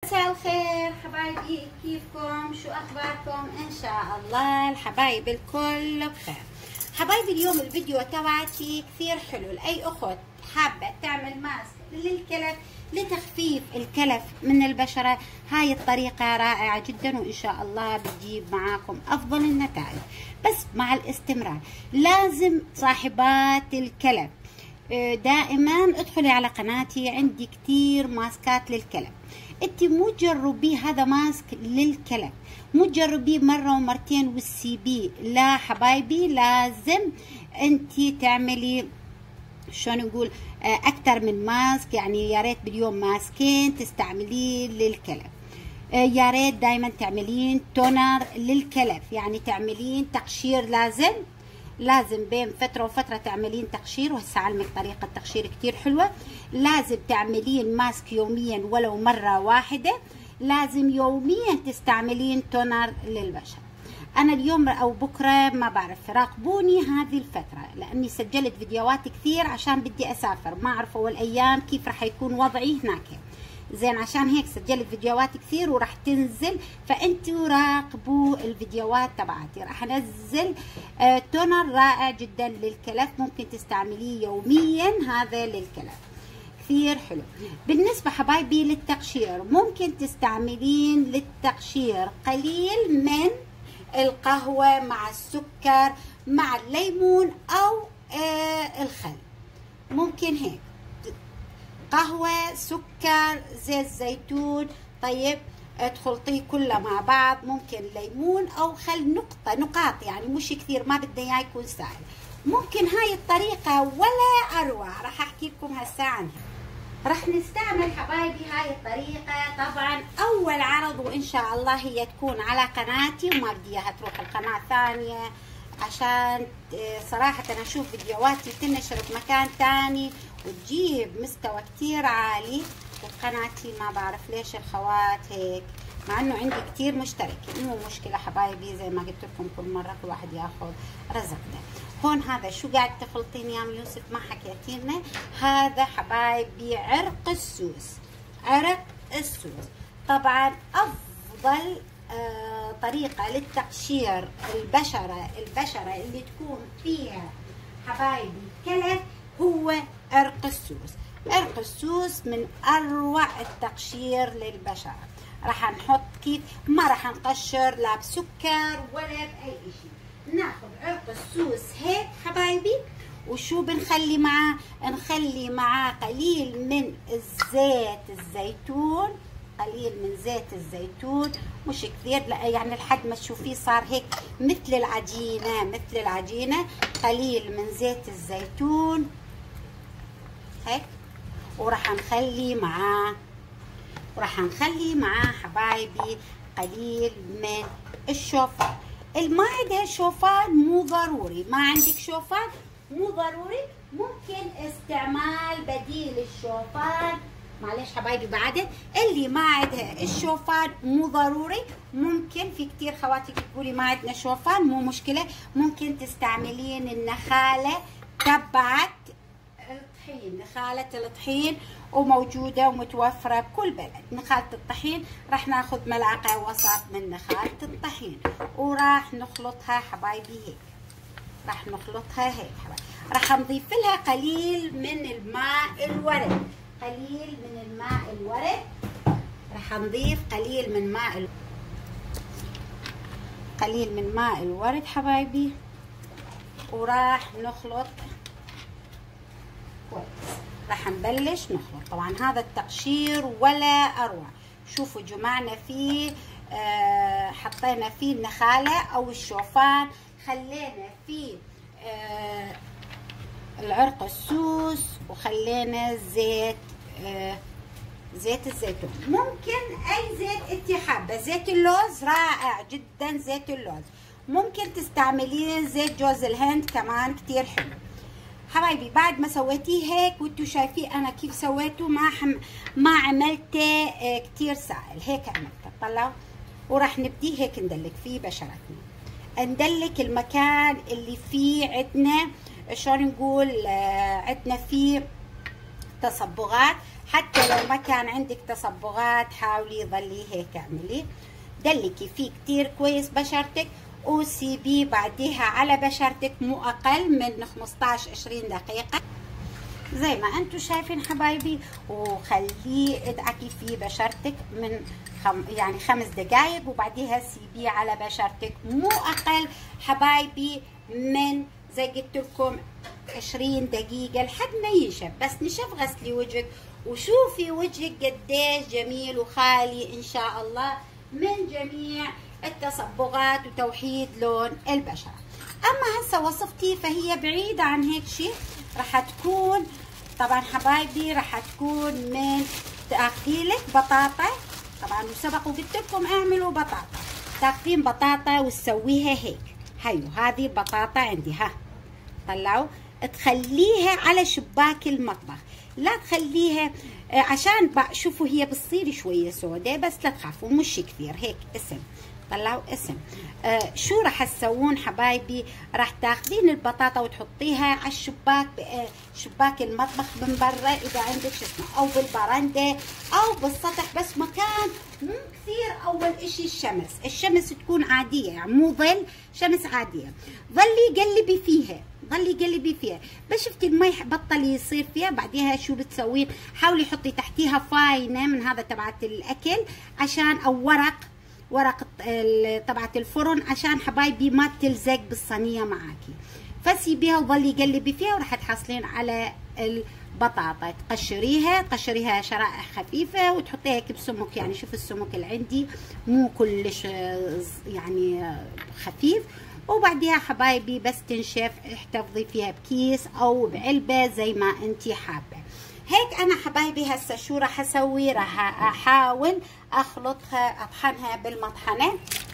مساء الخير حبايبي، كيفكم؟ شو اخباركم؟ ان شاء الله الحبايب الكل بخير. حبايبي اليوم الفيديو تبعتي كثير حلو لاي اخت حابه تعمل ماسك للكلف لتخفيف الكلف من البشره. هاي الطريقه رائعه جدا وان شاء الله بتجيب معاكم افضل النتائج، بس مع الاستمرار. لازم صاحبات الكلف دائما ادخلي على قناتي، عندي كتير ماسكات للكلف. انت مو تجربيه هذا ماسك للكلف، مو تجربيه مره ومرتين والسيبيه، لا حبايبي، لازم انت تعملي شلون نقول اكثر من ماسك. يعني يا ريت باليوم ماسكين تستعمليه للكلف. يا ريت دائما تعملين تونر للكلف، يعني تعملين تقشير. لازم بين فترة وفترة تعملين تقشير، وهسه علمك طريقة تقشير كتير حلوة. لازم تعملين ماسك يوميا ولو مرة واحدة. لازم يوميا تستعملين تونر للبشرة. أنا اليوم أو بكرة ما بعرف، راقبوني هذه الفترة لأني سجلت فيديوهات كثير عشان بدي أسافر، ما أعرف أول أيام كيف رح يكون وضعي هناك، زين عشان هيك سجلت فيديوهات كثير وراح تنزل، فانتوا راقبوا الفيديوهات تبعتي. راح انزل تونر رائع جدا للكلف، ممكن تستعمليه يوميا، هذا للكلف كثير حلو. بالنسبه حبايبي للتقشير، ممكن تستعملين للتقشير قليل من القهوه مع السكر مع الليمون او الخل. ممكن هيك قهوة، سكر، زيت زيتون، طيب تخلطيه كله مع بعض. ممكن ليمون او خل نقاط، يعني مش كثير، ما بدنا اياه يكون سائل. ممكن هاي الطريقة ولا اروع، راح احكي لكم هسه عنها. راح نستعمل حبايبي هاي الطريقة طبعا اول عرض، وان شاء الله هي تكون على قناتي وما بدي اياها تروح القناة ثانية، عشان صراحة أنا أشوف فيديوهاتي تنشر بمكان تاني وتجيب مستوى كتير عالي، وقناتي ما بعرف ليش الخوات هيك، مع إنه عندي كتير مشتركين. مو مشكلة حبايبي، زي ما قلت لكم كل مرة كل واحد ياخذ رزقنا. هون هذا شو قاعد تخلطين يا يوسف؟ ما حكيتينا. هذا حبايبي عرق السوس. عرق السوس طبعا أفضل طريقة للتقشير البشرة اللي تكون فيها حبايبي كلف هو عرق السوس. عرق السوس من أروع التقشير للبشرة. راح نحط كيف، ما راح نقشر لا بسكر ولا بأي شيء. ناخذ عرق السوس هيك حبايبي، وشو بنخلي معاه؟ نخلي معاه قليل من الزيت الزيتون، قليل من زيت الزيتون، مش كثير، لا يعني لحد ما تشوفيه صار هيك مثل العجينة. قليل من زيت الزيتون هيك، وراح نخلي معاه حبايبي قليل من الشوفان. ما عندها شوفان مو ضروري، ما عندك شوفان مو ضروري، ممكن استعمال بديل الشوفان. معلش حبايبي بعد اللي ما عندها الشوفان مو ضروري، ممكن في كتير خواتي بتقولي ما عندنا شوفان، مو مشكله، ممكن تستعملين النخاله تبعت الطحين، نخاله الطحين، وموجوده ومتوفره بكل بلد. نخاله الطحين راح ناخذ ملعقه وسط من نخاله الطحين، وراح نخلطها حبايبي هيك. راح نخلطها هيك حبايبي. راح نضيف لها قليل من الماء الورد. راح نضيف قليل من ماء الورد حبايبي، وراح نخلط كويس. راح نبلش نخلط. طبعا هذا التقشير ولا اروع. شوفوا جمعنا فيه حطينا فيه النخاله او الشوفان، خلينا فيه العرق السوس، وخلينا زيت الزيتون. ممكن اي زيت انت حابه. زيت اللوز رائع جدا، زيت اللوز. ممكن تستعملين زيت جوز الهند كمان كتير حلو حبايبي. بعد ما سويتيه هيك وانتوا شايفين انا كيف سويته، ما عملته كتير سائل، هيك عملته. طلعوا، وراح نبدي هيك ندلك فيه بشرتنا، ندلك المكان اللي فيه عندنا شلون نقول عندنا فيه تصبغات. حتى لو ما كان عندك تصبغات حاولي ظلي هيك اعملي، دلكي فيه كتير كويس بشرتك وسيبيه بعديها على بشرتك مو اقل من 15-20 دقيقة زي ما انتم شايفين حبايبي، وخليه ادعكي فيه بشرتك من يعني 5 دقائق، وبعديها سيبيه على بشرتك مو اقل حبايبي من زي قلت لكم 20 دقيقة لحد ما ينشف. بس نشف غسلي وجهك وشوفي وجهك قديش جميل وخالي ان شاء الله من جميع التصبغات وتوحيد لون البشرة. اما هسه وصفتي فهي بعيدة عن هيك شيء، راح تكون طبعا حبايبي راح تكون من تاخذيلك بطاطا. طبعا وسبق وقلت لكم اعملوا بطاطا، تاخذين بطاطا وتسويها هيك. هيو هذه البطاطا عندي، ها طلعوا، تخليها على شباك المطبخ، لا تخليها عشان شوفوا هي بتصير شويه سوداء، بس لا تخافوا مش كثير هيك. اسم طلعوا اسم. شو راح تسوون حبايبي؟ راح تاخذين البطاطا وتحطيها على الشباك، شباك المطبخ من برا اذا عندك شو اسمه، او بالبرندة او بالسطح، بس مكان مو كثير. اول اشي الشمس تكون عادية، يعني مو ظل، شمس عادية. ظلي قلبي فيها، بس شفتي المي بطل يصير فيها، بعديها شو بتسوين؟ حاولي حطي تحتيها فاينة من هذا تبعت الاكل عشان، او ورق تبعت الفرن عشان حبايبي ما تلزق بالصينيه معاكي. فسيبيها وظلي قلبي فيها، وراح تحصلين على البطاطا تقشريها شرائح خفيفه وتحطيها هيك بسمك، يعني شوف السمك اللي عندي مو كلش يعني خفيف. وبعديها حبايبي بس تنشف احتفظي فيها بكيس او بعلبه زي ما انتي حابه. هيك انا حبايبي هسه شو راح اسوي؟ راح احاول اخلطها، اطحنها بالمطحنه.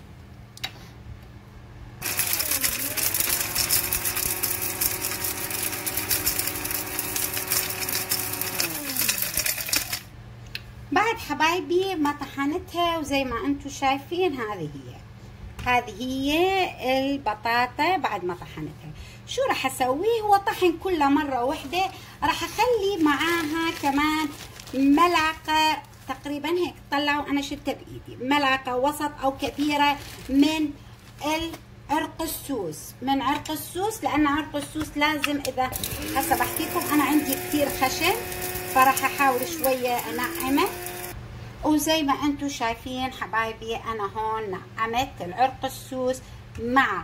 بعد حبايبي ما طحنتها وزي ما انتم شايفين هذه هي البطاطا بعد ما طحنتها. شو راح اسوي؟ هو طحن كله مره واحده. راح اخلي معاها كمان ملعقه تقريبا هيك، طلعوا انا شلتها بايدي، ملعقه وسط او كبيره من عرق السوس، لان عرق السوس لازم، اذا هسه بحكي لكم انا عندي كثير خشن فراح احاول شويه انعمه. وزي ما انتم شايفين حبايبي انا هون نعمت العرق السوس مع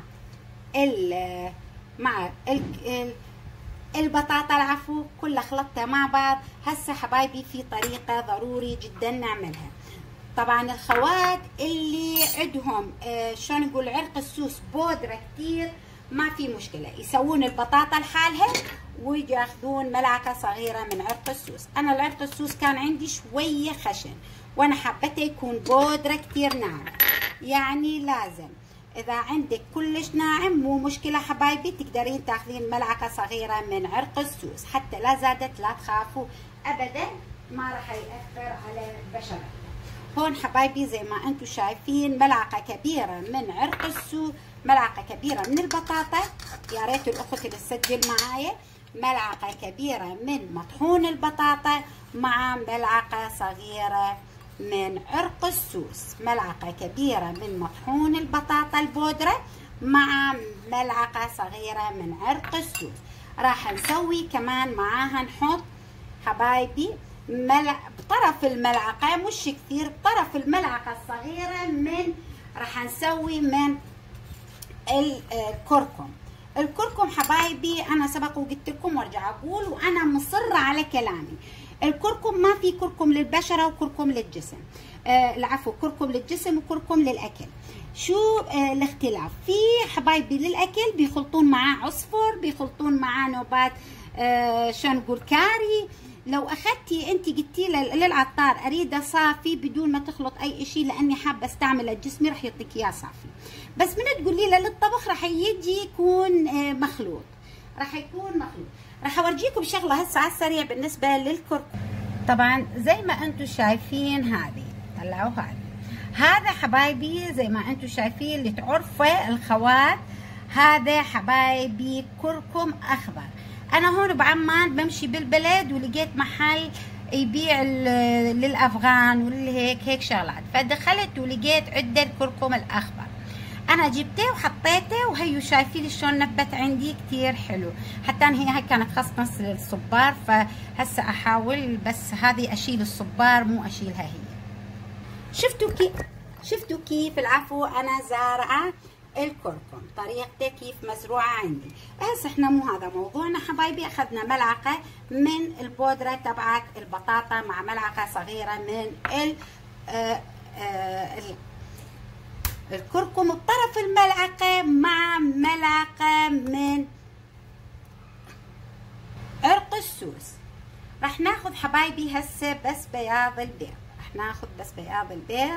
البطاطا العفو، كلها خلطتها مع بعض. هسه حبايبي في طريقه ضروري جدا نعملها. طبعا الخوات اللي عندهم شلون نقول عرق السوس بودره كثير ما في مشكله، يسوون البطاطا لحالها وياخذون ملعقه صغيره من عرق السوس. انا العرق السوس كان عندي شويه خشن وانا حبيته يكون بودره كثير ناعم، يعني لازم اذا عندك كلش ناعم مو مشكله حبايبي، تقدرين تاخذين ملعقه صغيره من عرق السوس، حتى لا زادت لا تخافوا ابدا، ما راح ياثر على البشره. هون حبايبي زي ما انتم شايفين ملعقه كبيره من عرق السوس، ملعقه كبيره من البطاطا، يا ريت الاخت اللي تسجل معايا، ملعقه كبيره من مطحون البطاطا مع ملعقه صغيره من عرق السوس، ملعقه كبيره من مطحون البطاطا البودره مع ملعقه صغيره من عرق السوس. راح نسوي كمان معاها نحط حبايبي بطرف الملعقه مش كثير، بطرف الملعقه الصغيره من راح نسوي من الكركم حبايبي. انا سبق وقلت لكم وارجع اقول وانا مصره على كلامي، الكركم ما في كركم للبشره وكركم للجسم، العفو كركم للجسم وكركم للاكل. شو الاختلاف؟ في حبايبي للاكل بيخلطون معاه عصفر، بيخلطون معاه نوبات شلون نقول كاري. لو اخذتي انت قلتي للعطار اريده صافي بدون ما تخلط اي شيء لاني حابه استعمله لجسمي، راح يعطيك اياه صافي. بس من تقولي له للطبخ راح يجي يكون مخلوط، راح يكون مخلوط. راح اورجيكم شغله هسه على السريع بالنسبه للكركم. طبعا زي ما انتم شايفين هذه، طلعوا هذا حبايبي زي ما انتم شايفين اللي تعرفه الخوات، هذا حبايبي كركم اخضر. انا هون بعمان بمشي بالبلد ولقيت محل يبيع للافغان هيك شغلات، فدخلت ولقيت عدة الكركم الاخضر. انا جبته وحطيته وهيو شايفين شلون نبت عندي كتير حلو. حتى هي كانت خصنص للصبار، فهسه احاول بس هذه اشيل الصبار مو اشيلها هي. شفتوا كيف العفو انا زارعه الكركم، طريقته كيف مزروعه عندي. هسه احنا مو هذا موضوعنا حبايبي. اخذنا ملعقه من البودره تبعت البطاطا مع ملعقه صغيره من الكركم بطرف الملعقه مع ملعقه من عرق السوس. راح ناخذ حبايبي هسه بس بياض البيض، راح ناخذ بس بياض البيض.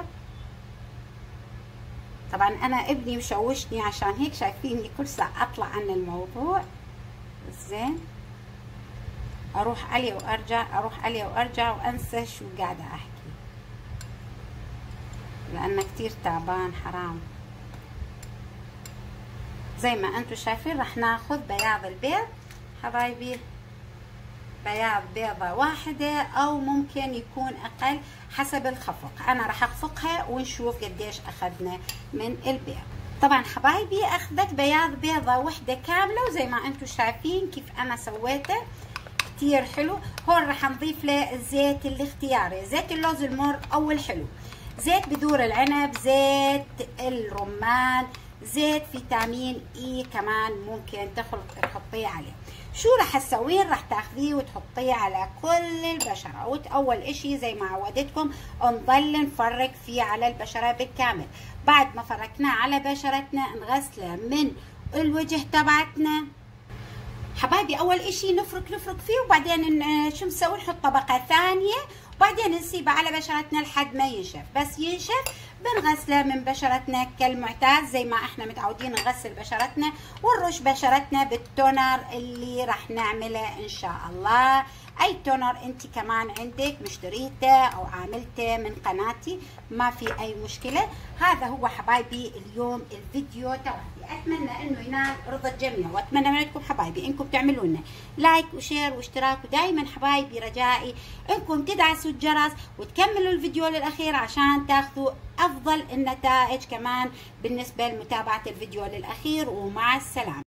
طبعا انا ابني مشوشني عشان هيك شايفيني كل ساعه اطلع عن الموضوع. زين اروح عليه وارجع، اروح عليه وارجع وانسى شو قاعده احكي، لانه كتير تعبان حرام. زي ما انتم شايفين راح ناخذ بياض البيض حبايبي، بياض بيضة واحدة او ممكن يكون اقل حسب الخفق. انا راح اخفقها ونشوف قديش اخذنا من البيض. طبعا حبايبي اخذت بياض بيضة وحدة كاملة، وزي ما انتم شايفين كيف انا سويته كتير حلو. هون راح نضيف له الزيت الاختياري، زيت اللوز المر او الحلو، زيت بذور العنب، زيت الرمان، زيت فيتامين اي كمان ممكن تحطيه عليه. شو راح تسوين؟ راح تاخذيه وتحطيه على كل البشره، واول اشي زي ما عودتكم نضل نفرك فيه على البشره بالكامل. بعد ما فركناه على بشرتنا نغسله من الوجه تبعتنا حبايبي. اول اشي نفرك فيه، وبعدين شو نسوي؟ نحط طبقه ثانيه، وبعدين نسيبه على بشرتنا لحد ما ينشف. بس ينشف بنغسله من بشرتنا كالمعتاد زي ما احنا متعودين نغسل بشرتنا، ونرش بشرتنا بالتونر اللي راح نعمله ان شاء الله. اي تونر انت كمان عندك مشتريته او عاملته من قناتي ما في اي مشكله. هذا هو حبايبي اليوم الفيديو تبعي. اتمنى انه ينال رضا الجميع، واتمنى منكم حبايبي انكم تعملوا لنا لايك وشير واشتراك، ودائما حبايبي رجائي انكم تدعسوا الجرس وتكملوا الفيديو للاخير عشان تاخذوا افضل النتائج كمان بالنسبه لمتابعه الفيديو للاخير. ومع السلامه.